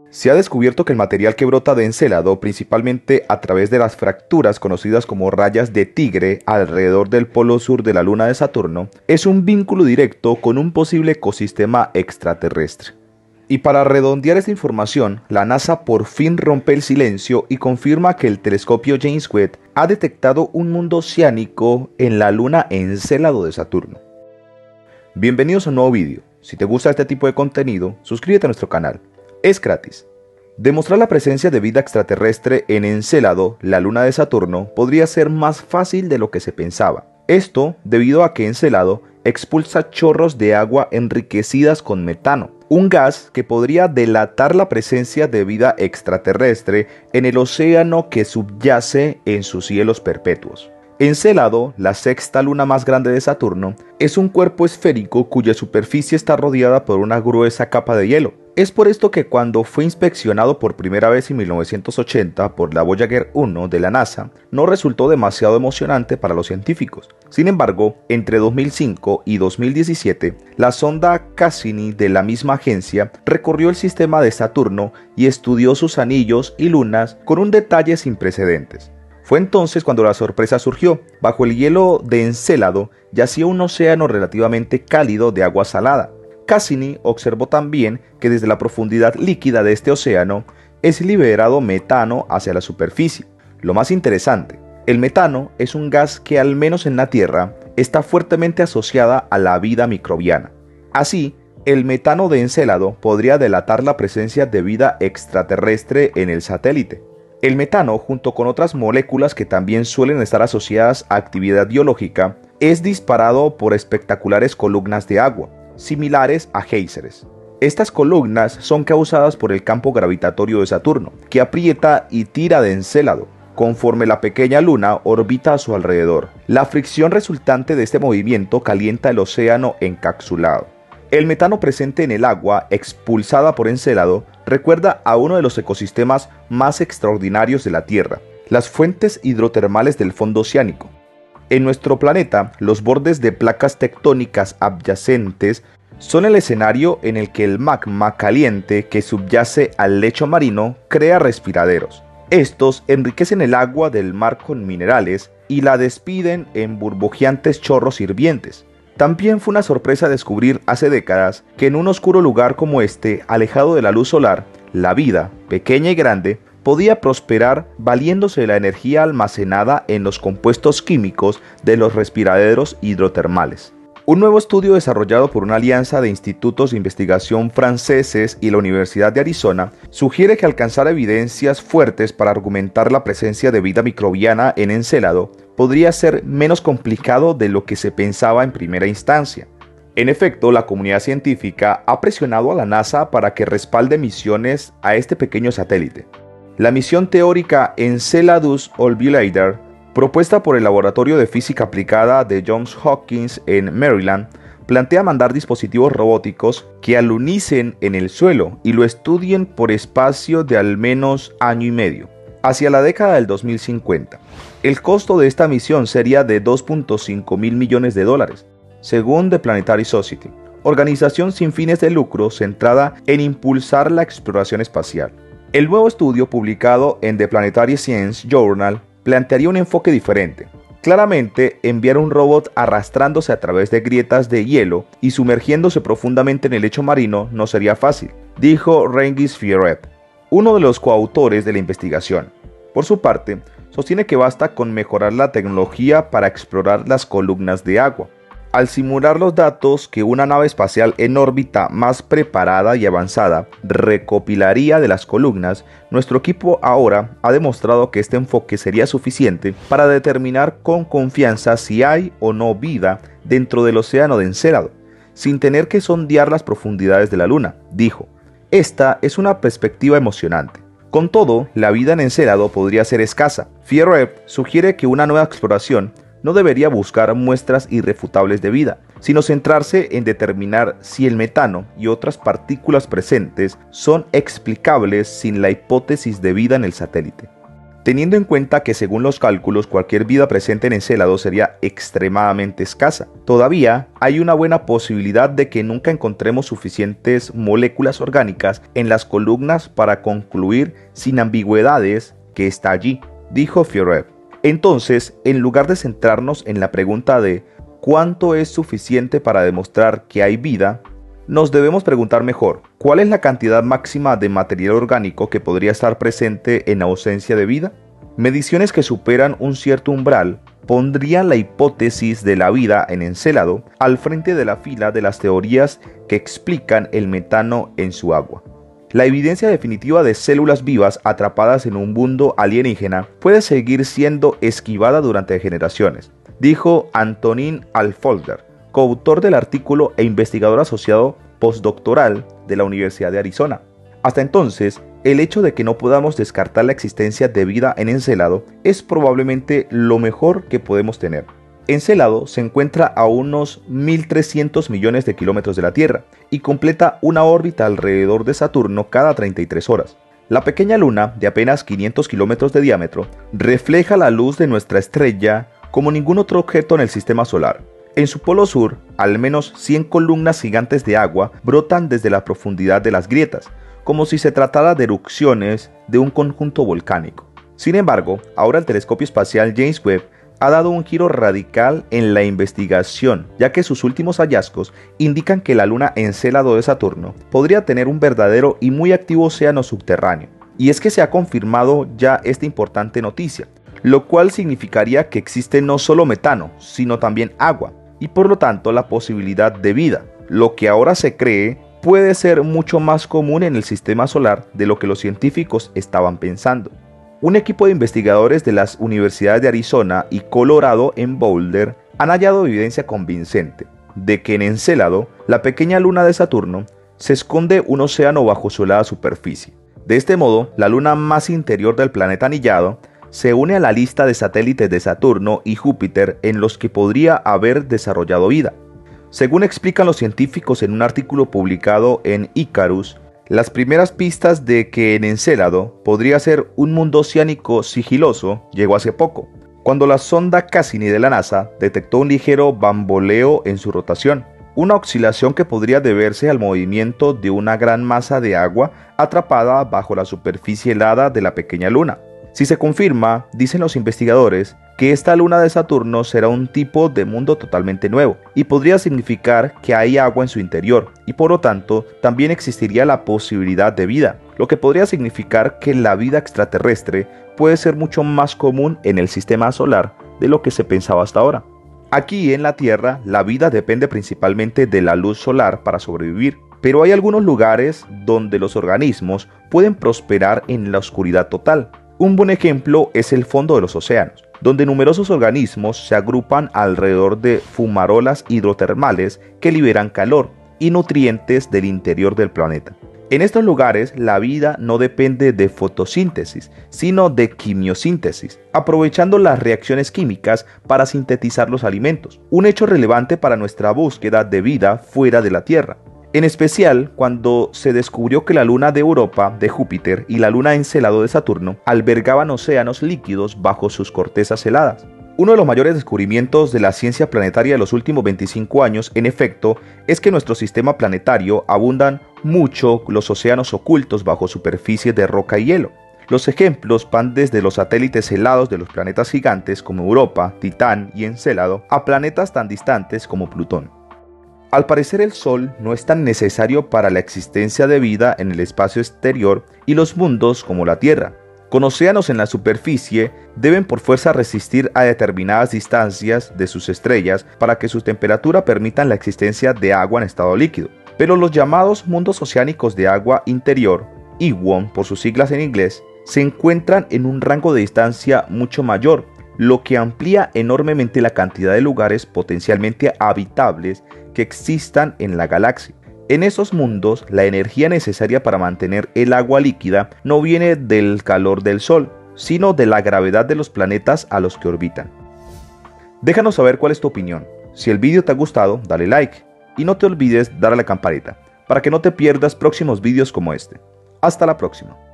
Se ha descubierto que el material que brota de Encélado, principalmente a través de las fracturas conocidas como rayas de tigre alrededor del polo sur de la luna de Saturno, es un vínculo directo con un posible ecosistema extraterrestre. Y para redondear esta información, la NASA por fin rompe el silencio y confirma que el telescopio James Webb ha detectado un mundo oceánico en la luna Encélado de Saturno. Bienvenidos a un nuevo vídeo. Si te gusta este tipo de contenido, suscríbete a nuestro canal. Es gratis. Demostrar la presencia de vida extraterrestre en Encélado, la luna de Saturno, podría ser más fácil de lo que se pensaba. Esto debido a que Encélado expulsa chorros de agua enriquecidas con metano, un gas que podría delatar la presencia de vida extraterrestre en el océano que subyace en sus cielos perpetuos. Encélado, la sexta luna más grande de Saturno, es un cuerpo esférico cuya superficie está rodeada por una gruesa capa de hielo. Es por esto que cuando fue inspeccionado por primera vez en 1980 por la Voyager 1 de la NASA, no resultó demasiado emocionante para los científicos. Sin embargo, entre 2005 y 2017, la sonda Cassini de la misma agencia recorrió el sistema de Saturno y estudió sus anillos y lunas con un detalle sin precedentes. Fue entonces cuando la sorpresa surgió. Bajo el hielo de Encélado yacía un océano relativamente cálido de agua salada. Cassini observó también que desde la profundidad líquida de este océano es liberado metano hacia la superficie. Lo más interesante, el metano es un gas que al menos en la Tierra está fuertemente asociada a la vida microbiana. Así, el metano de Encélado podría delatar la presencia de vida extraterrestre en el satélite. El metano, junto con otras moléculas que también suelen estar asociadas a actividad biológica, es disparado por espectaculares columnas de agua, similares a géiseres. Estas columnas son causadas por el campo gravitatorio de Saturno, que aprieta y tira de Encélado, conforme la pequeña luna orbita a su alrededor. La fricción resultante de este movimiento calienta el océano encapsulado. El metano presente en el agua expulsada por Encélado recuerda a uno de los ecosistemas más extraordinarios de la Tierra, las fuentes hidrotermales del fondo oceánico. En nuestro planeta, los bordes de placas tectónicas adyacentes son el escenario en el que el magma caliente que subyace al lecho marino crea respiraderos. Estos enriquecen el agua del mar con minerales y la despiden en burbujeantes chorros hirvientes. También fue una sorpresa descubrir hace décadas que en un oscuro lugar como este, alejado de la luz solar, la vida, pequeña y grande, podía prosperar valiéndose de la energía almacenada en los compuestos químicos de los respiraderos hidrotermales. Un nuevo estudio desarrollado por una alianza de institutos de investigación franceses y la Universidad de Arizona sugiere que alcanzar evidencias fuertes para argumentar la presencia de vida microbiana en Encélado podría ser menos complicado de lo que se pensaba en primera instancia. En efecto, la comunidad científica ha presionado a la NASA para que respalde misiones a este pequeño satélite. La misión teórica Enceladus Orbilator, propuesta por el Laboratorio de Física Aplicada de Johns Hopkins en Maryland, plantea mandar dispositivos robóticos que alunicen en el suelo y lo estudien por espacio de al menos año y medio, hacia la década del 2050. El costo de esta misión sería de $2.5 mil millones, según The Planetary Society, organización sin fines de lucro centrada en impulsar la exploración espacial. El nuevo estudio publicado en The Planetary Science Journal plantearía un enfoque diferente. Claramente, enviar un robot arrastrándose a través de grietas de hielo y sumergiéndose profundamente en el lecho marino no sería fácil, dijo Rengis Fierret, uno de los coautores de la investigación. Por su parte, sostiene que basta con mejorar la tecnología para explorar las columnas de agua. Al simular los datos que una nave espacial en órbita más preparada y avanzada recopilaría de las columnas, nuestro equipo ahora ha demostrado que este enfoque sería suficiente para determinar con confianza si hay o no vida dentro del océano de Encélado, sin tener que sondear las profundidades de la Luna, dijo. Esta es una perspectiva emocionante. Con todo, la vida en Encélado podría ser escasa. Fierret sugiere que una nueva exploración no debería buscar muestras irrefutables de vida, sino centrarse en determinar si el metano y otras partículas presentes son explicables sin la hipótesis de vida en el satélite. teniendo en cuenta que según los cálculos cualquier vida presente en Encélado sería extremadamente escasa. Todavía hay una buena posibilidad de que nunca encontremos suficientes moléculas orgánicas en las columnas para concluir sin ambigüedades que está allí, dijo Fioret. Entonces, en lugar de centrarnos en la pregunta de ¿cuánto es suficiente para demostrar que hay vida?, nos debemos preguntar mejor, ¿cuál es la cantidad máxima de material orgánico que podría estar presente en ausencia de vida? Mediciones que superan un cierto umbral pondrían la hipótesis de la vida en Encélado al frente de la fila de las teorías que explican el metano en su agua. La evidencia definitiva de células vivas atrapadas en un mundo alienígena puede seguir siendo esquivada durante generaciones, dijo Antonin Alfolder, coautor del artículo e investigador asociado postdoctoral de la Universidad de Arizona. Hasta entonces, el hecho de que no podamos descartar la existencia de vida en Encélado es probablemente lo mejor que podemos tener. Encélado se encuentra a unos 1.300 millones de kilómetros de la Tierra y completa una órbita alrededor de Saturno cada 33 horas. La pequeña luna, de apenas 500 kilómetros de diámetro, refleja la luz de nuestra estrella como ningún otro objeto en el sistema solar. En su polo sur, al menos 100 columnas gigantes de agua brotan desde la profundidad de las grietas, como si se tratara de erupciones de un conjunto volcánico. Sin embargo, ahora el telescopio espacial James Webb ha dado un giro radical en la investigación, ya que sus últimos hallazgos indican que la luna Encélado de Saturno podría tener un verdadero y muy activo océano subterráneo. Y es que se ha confirmado ya esta importante noticia, lo cual significaría que existe no solo metano, sino también agua, y por lo tanto la posibilidad de vida. Lo que ahora se cree puede ser mucho más común en el sistema solar de lo que los científicos estaban pensando. Un equipo de investigadores de las universidades de Arizona y Colorado en Boulder han hallado evidencia convincente de que en Encélado, la pequeña luna de Saturno, se esconde un océano bajo su helada superficie. De este modo, la luna más interior del planeta anillado se une a la lista de satélites de Saturno y Júpiter en los que podría haber desarrollado vida. Según explican los científicos en un artículo publicado en Icarus, las primeras pistas de que en Encélado podría ser un mundo oceánico sigiloso llegó hace poco, cuando la sonda Cassini de la NASA detectó un ligero bamboleo en su rotación, una oscilación que podría deberse al movimiento de una gran masa de agua atrapada bajo la superficie helada de la pequeña luna. Si se confirma, dicen los investigadores, que esta luna de Saturno será un tipo de mundo totalmente nuevo y podría significar que hay agua en su interior y por lo tanto también existiría la posibilidad de vida, lo que podría significar que la vida extraterrestre puede ser mucho más común en el sistema solar de lo que se pensaba hasta ahora. Aquí en la Tierra, la vida depende principalmente de la luz solar para sobrevivir, pero hay algunos lugares donde los organismos pueden prosperar en la oscuridad total. Un buen ejemplo es el fondo de los océanos, donde numerosos organismos se agrupan alrededor de fumarolas hidrotermales que liberan calor y nutrientes del interior del planeta. En estos lugares, la vida no depende de fotosíntesis, sino de quimiosíntesis, aprovechando las reacciones químicas para sintetizar los alimentos, un hecho relevante para nuestra búsqueda de vida fuera de la Tierra. En especial cuando se descubrió que la luna de Europa de Júpiter y la luna Encélado de Saturno albergaban océanos líquidos bajo sus cortezas heladas. Uno de los mayores descubrimientos de la ciencia planetaria de los últimos 25 años, en efecto, es que en nuestro sistema planetario abundan mucho los océanos ocultos bajo superficies de roca y hielo. Los ejemplos van desde los satélites helados de los planetas gigantes como Europa, Titán y Encélado a planetas tan distantes como Plutón. Al parecer el Sol no es tan necesario para la existencia de vida en el espacio exterior y los mundos como la Tierra. Con océanos en la superficie, deben por fuerza resistir a determinadas distancias de sus estrellas para que su temperatura permita la existencia de agua en estado líquido. Pero los llamados mundos oceánicos de agua interior, IWON por sus siglas en inglés, se encuentran en un rango de distancia mucho mayor, lo que amplía enormemente la cantidad de lugares potencialmente habitables que existan en la galaxia. En esos mundos, la energía necesaria para mantener el agua líquida no viene del calor del Sol, sino de la gravedad de los planetas a los que orbitan. Déjanos saber cuál es tu opinión. Si el vídeo te ha gustado, dale like y no te olvides dar a la campanita para que no te pierdas próximos vídeos como este. Hasta la próxima.